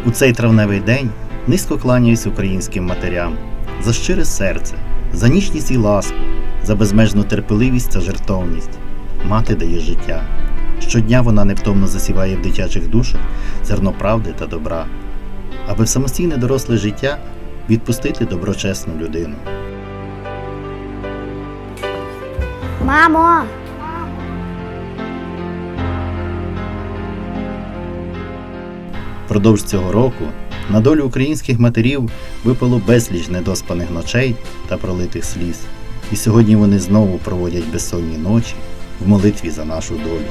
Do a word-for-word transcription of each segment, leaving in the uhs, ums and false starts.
У цей травневий день низько кланяюсь українським матерям за щире серце, за ніжність і ласку, за безмежну терпеливість та жертовність. Мати дає життя. Щодня вона невтомно засіває в дитячих душах зерно правди та добра, аби в самостійне доросле життя відпустити доброчесну людину. Мамо! Впродовж цього року на долю українських матерів випало безліч недоспаних ночей та пролитих сліз. І сьогодні вони знову проводять безсонні ночі в молитві за нашу долю.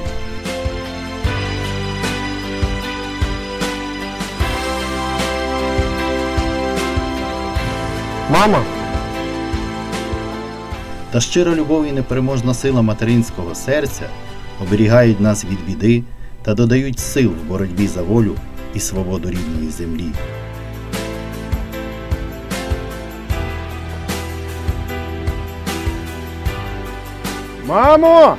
Мама! Та щира любов і непереможна сила материнського серця оберігають нас від біди та додають сил в боротьбі за волю і свободу рідної землі. Мамо!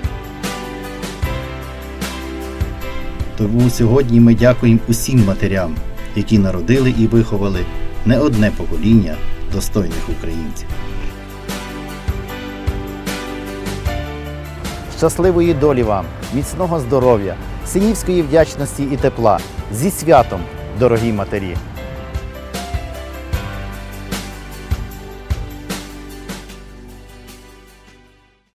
Тому сьогодні ми дякуємо усім матерям, які народили і виховали не одне покоління достойних українців. Щасливої долі вам, міцного здоров'я, синівської вдячності і тепла. Зі святом, дорогі матері!